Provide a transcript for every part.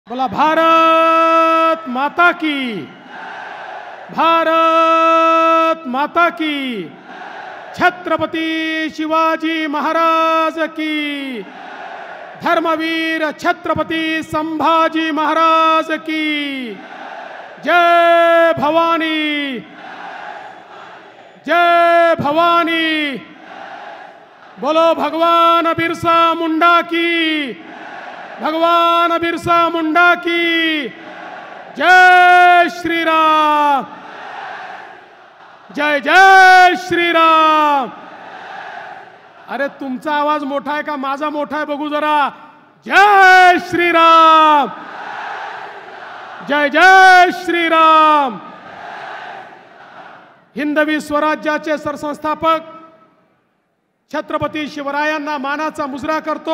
बोला भारत माता की, भारत माता की, छत्रपति शिवाजी महाराज की, धर्मवीर छत्रपति संभाजी महाराज की, जय भवानी, जय भवानी। बोलो भगवान बिरसा मुंडा की, भगवान बिरसा मुंडा की, जय श्री राम, जय जय श्री राम। अरे तुमचा आवाज मोठा आहे का माझा मोठा आहे बघू जरा। जय श्री राम, जय जय श्री राम। हिंदवी स्वराज्याचे सरसंस्थापक छत्रपती शिवरायांना मानाचा मुजरा करतो।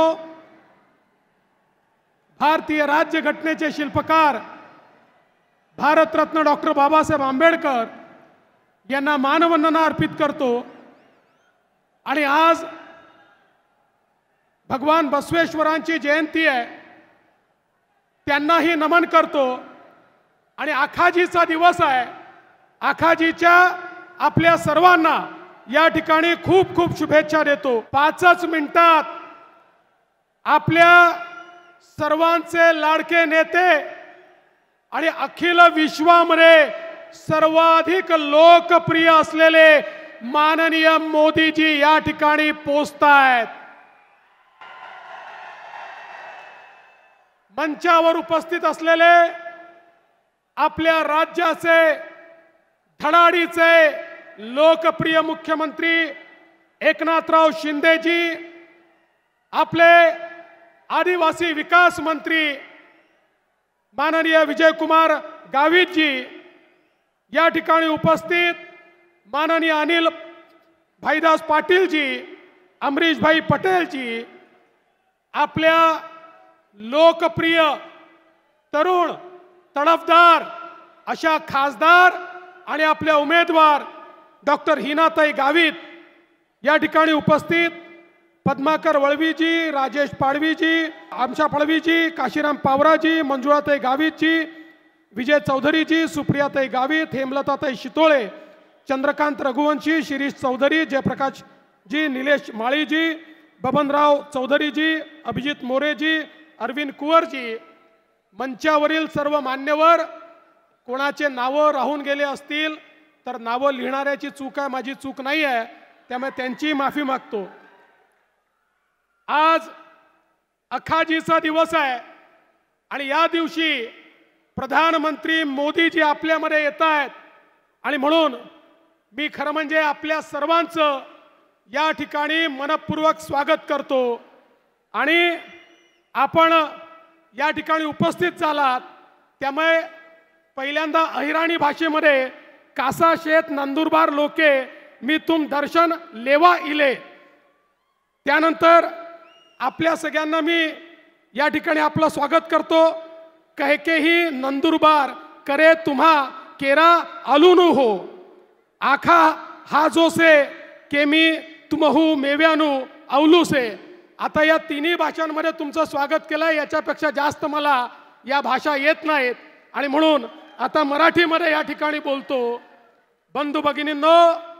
भारतीय राज्यघटनेचे शिल्पकार भारतरत्न डॉक्टर बाबासाहेब आंबेडकर यांना मानवंदना अर्पित करतो। आणि आज भगवान बसवेश्वरांची जयंती आहे, त्यांनाही नमन करतो। आणि आखाजीचा दिवस आहे, आखाजीच्या आपल्या सर्वांना या ठिकाणी खूप खूप शुभेच्छा देतो। 5च मिनिटात आपल्या सर्वांचे लाडके नेते आणि अखिल विश्वामध्ये सर्वाधिक लोकप्रिय असलेले माननीय मोदीजी या ठिकाणी पोहोचतायत। मंचावर उपस्थित असलेले आपल्या राज्याचे धडाडीचे लोकप्रिय मुख्यमंत्री एकनाथराव शिंदेजी, आपले आदिवासी विकास मंत्री माननीय विजयकुमार गावित जी या ठिकाणी उपस्थित, माननीय अनिल भाईदास पाटील जी, अमरीश भाई पटेल जी, आपल्या लोकप्रिय तरुण तडफदार अशा खासदार आणि आपल्या उमेदवार डॉक्टर हिनाताई गावित या ठिकाणी उपस्थित, पद्माकर वळवीजी, राजेश पाडवीजी, आमशा पळवीजी, काशीराम पावराजी, मंजुळाताई गावितजी, विजय चौधरीजी, सुप्रियाताई गावित, हेमलताताई शितोळे, चंद्रकांत रघुवंशी, शिरीष चौधरी, जयप्रकाश जी, निलेश माळीजी, बबनराव चौधरीजी, अभिजित मोरेजी, अरविंद कुंवरजी, मंचावरील सर्व मान्यवर, कोणाचे नावं राहून गेले असतील तर नावं लिहिणाऱ्याची चूक आहे, माझी चूक नाही आहे, त्यामुळे त्यांची माफी मागतो। आज अखाजीचा दिवस आहे आणि या दिवशी प्रधानमंत्री मोदीजी आपल्यामध्ये येत आहेत आणि म्हणून मी खरं म्हणजे आपल्या सर्वांचं या ठिकाणी मनपूर्वक स्वागत करतो। आणि आपण या ठिकाणी उपस्थित झालात त्यामुळे पहिल्यांदा अहिराणी भाषेमध्ये कासा शेत नंदुरबार लोके मी तुम दर्शन लेवा इले, त्यानंतर आपल्या सगळ्यांना मी या ठिकाणी आपलं स्वागत करतो। कहकेही नंदुरबार करे तुम्हा केरा आलूनु हो, आखा हाजो से केमी तुमहू मेव्यानु अवलू से। आता या तिन्ही भाषांमध्ये तुमचं स्वागत केलं, याच्यापेक्षा जास्त मला या भाषा येत नाहीत आणि म्हणून आता मराठीमध्ये या ठिकाणी बोलतो। बंधू भगिनींनो,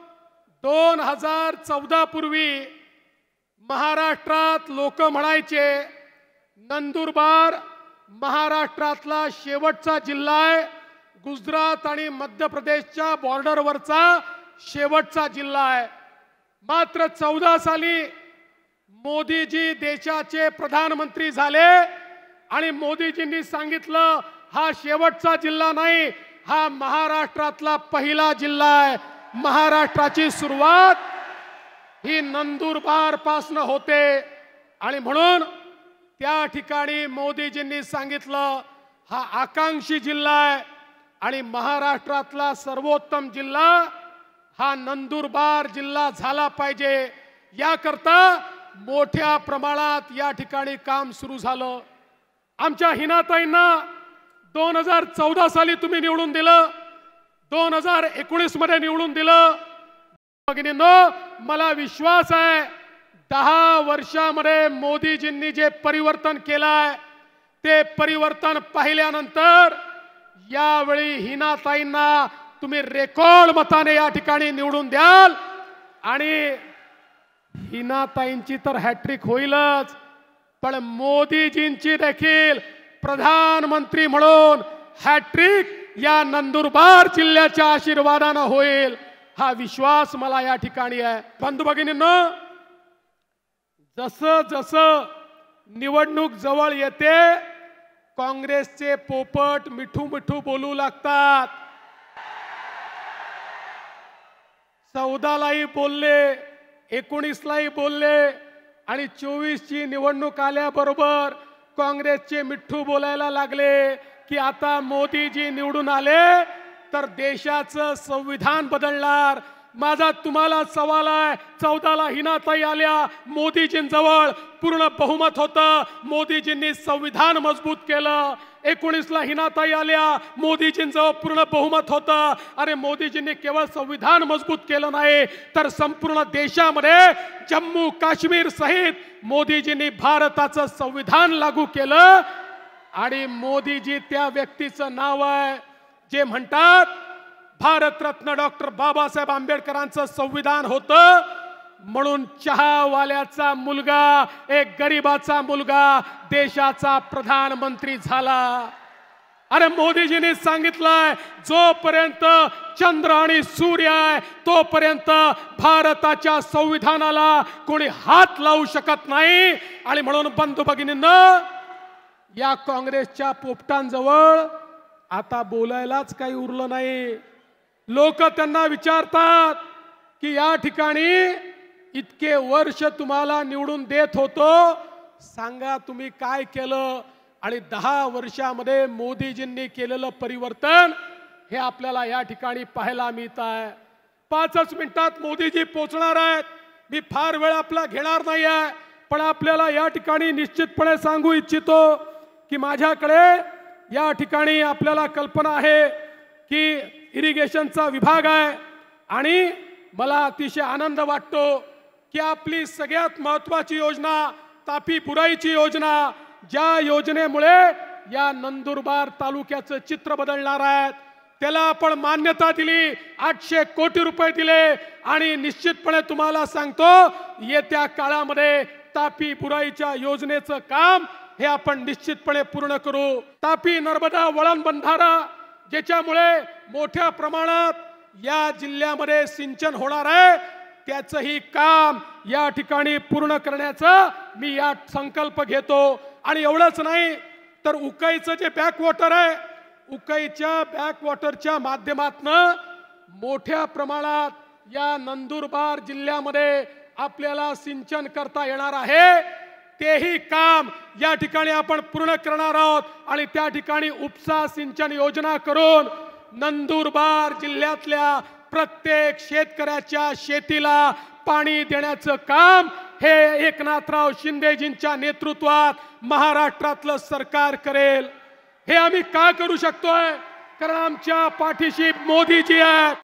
2014 पूर्वी महाराष्ट्रात लोक म्हणायचे नंदुरबार महाराष्ट्रातला शेवटचा जिल्हा आहे, गुजरात आणि मध्य प्रदेशच्या बॉर्डरवरचा शेवटचा जिल्हा आहे। मात्र 14 साली मोदीजी देशाचे प्रधानमंत्री झाले आणि मोदीजींनी सांगितलं हा शेवटचा जिल्हा नाही, हा महाराष्ट्रातला पहिला जिल्हा आहे। महाराष्ट्राची सुरुवात ही नंदुरबार पासून होते आणि म्हणून त्या ठिकाणी मोदीजींनी सांगितलं हा आकांक्षी जिल्हा आहे आणि महाराष्ट्रातला सर्वोत्तम जिल्हा हा नंदुरबार जिल्हा झाला पाहिजे, याकरता मोठ्या प्रमाणात या ठिकाणी काम सुरू झालं। आमच्या हिनाताईंना 2014 साली तुम्ही निवडून दिलं, 2019 मध्ये निवडून दिलं। भगिनींनो, मला विश्वास आहे 10 वर्षामध्ये मोदीजींनी जे परिवर्तन केलं आहे ते परिवर्तन पाहिल्यानंतर यावेळी हिनाताईंना तुम्ही रेकॉर्ड मताने या ठिकाणी निवडून द्याल आणि हिनाताईंची तर हॅट्रिक होईलच, पण मोदीजींची देखील प्रधानमंत्री म्हणून हॅट्रिक या नंदुरबार जिल्ह्याच्या आशीर्वादाने होईल, हा विश्वास मला या ठिकाणी आहे। बंधू भगिनींनो, जसं जसं निवडणूक जवळ येते काँग्रेसचे पोपट मिठू मिठू बोलू लागतात। 14लाही बोलले, 19लाही बोलले आणि 24ची निवडणूक आल्याबरोबर काँग्रेसचे मिठू बोलायला लागले की आता मोदीजी निवडून आले तर देशाचं संविधान बदलणार। माझा तुम्हाला सवाल आहे, 14ला हिनाताई आल्या, मोदीजींजवळ पूर्ण बहुमत होतं, मोदीजींनी संविधान मजबूत केलं। 19ला हिनाताई आल्या, मोदीजींजवळ पूर्ण बहुमत होतं, अरे मोदीजींनी केवळ संविधान मजबूत केलं नाही तर संपूर्ण देशामध्ये जम्मू काश्मीर सहित मोदीजींनी भारताचं संविधान लागू केलं। आणि मोदीजी त्या व्यक्तीचं नाव आहे जे म्हणतात भारतरत्न डॉक्टर बाबासाहेब आंबेडकरांचं संविधान होतं म्हणून चहावाल्याचा मुलगा, एक गरीबाचा मुलगा देशाचा प्रधानमंत्री झाला। अरे मोदीजींनी सांगितलंय जोपर्यंत चंद्र आणि सूर्य आहे तोपर्यंत भारताच्या संविधानाला कोणी हात लावू शकत नाही। आणि म्हणून बंधू भगिनींनो, या काँग्रेसच्या पोपटांजवळ आता बोलायलाच काही उरलं नाही। लोक त्यांना विचारतात की या ठिकाणी इतके वर्ष तुम्हाला निवडून देत होतो, सांगा तुम्ही काय केलं। आणि 10 वर्षामध्ये मोदीजींनी केलेलं परिवर्तन हे आपल्याला या ठिकाणी पाहायला मिळत आहे। 5च मिनिटात मोदीजी पोहोचणार आहेत, मी फार वेळ आपला घेणार नाही आहे, पण आपल्याला या ठिकाणी निश्चितपणे सांगू इच्छितो की माझ्याकडे या ठिकाणी आपल्याला कल्पना आहे की इरिगेशनचा विभाग आहे आणि मला अतिशय आनंद वाटतो की आपली सगळ्यात महत्त्वाची योजना तापी बुराईची योजना, ज्या योजनेमुळे या नंदुरबार तालुक्याचं चित्र बदलणार आहे, त्याला आपण मान्यता दिली, 800 कोटी रुपये दिले आणि निश्चितपणे तुम्हाला सांगतो येत्या काळामध्ये तापी बुराईच्या योजनेचं काम हे आपण निश्चितपणे पूर्ण करू। तापी नर्मदा वळण बंधारा ज्याच्यामुळे मोठ्या प्रमाणात या जिल्ह्यामध्ये सिंचन होणार आहे, त्याचंही काम या ठिकाणी पूर्ण करण्याचा मी या संकल्प घेतो। आणि एवढंच नाही तर उकाईचं जे बॅकवॉटर आहे, उकाईच्या बॅकवॉटरच्या माध्यमातून मोठ्या प्रमाणात या नंदुरबार जिल्ह्यामध्ये आपल्याला सिंचन करता येणार आहे, तेही काम या ठिकाणी आपण पूर्ण करणार आहोत। आणि त्या ठिकाणी उपसा सिंचन योजना करून नंदुरबार जिल्ह्यातल्या प्रत्येक शेतकऱ्याच्या शेतीला पाणी देण्याचं काम हे एकनाथराव शिंदेजींच्या नेतृत्वात महाराष्ट्रातलं सरकार करेल। हे आम्ही का करू शकतोय? कारण आमच्या पाठीशी मोदीजी आहेत।